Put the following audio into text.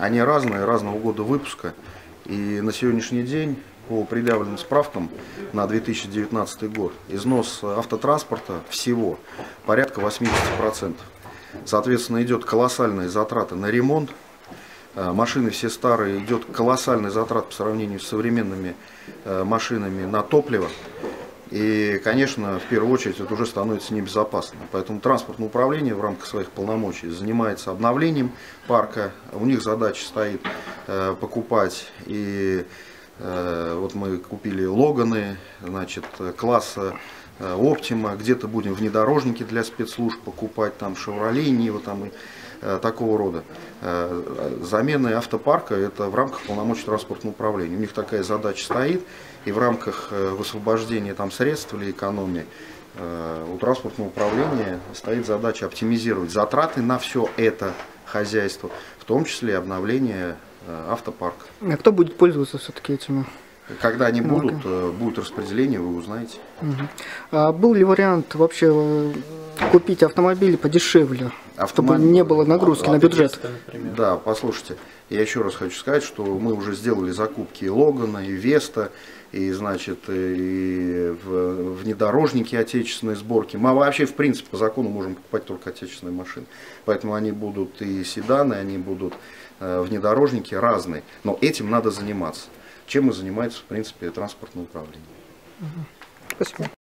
Они разные, разного года выпуска. И на сегодняшний день по предъявленным справкам на 2019 год износ автотранспорта всего порядка 80%. Соответственно, идет колоссальные затраты на ремонт. Машины все старые, идет колоссальный затрат по сравнению с современными машинами на топливо. И, конечно, в первую очередь это уже становится небезопасно. Поэтому транспортное управление в рамках своих полномочий занимается обновлением парка. У них задача стоит покупать. И вот мы купили Логаны, значит, класса Оптима, где-то будем внедорожники для спецслужб покупать, там Шевроле, Нива, там и такого рода. Замены автопарка — это в рамках полномочий транспортного управления. У них такая задача стоит, и в рамках высвобождения там средств или экономии у транспортного управления стоит задача оптимизировать затраты на все это хозяйство, в том числе и обновление автопарка. А кто будет пользоваться все-таки этими? Когда они будут, будет распределение, вы узнаете. А был ли вариант вообще купить автомобили подешевле, чтобы не было нагрузки на бюджет? Да, послушайте, я еще раз хочу сказать, что мы уже сделали закупки и Логана, и Веста, и, значит, и внедорожники отечественной сборки. Мы вообще, в принципе, по закону можем покупать только отечественные машины. Поэтому они будут и седаны, они будут внедорожники разные. Но этим надо заниматься. Чем и занимается, в принципе, транспортное управление. Спасибо.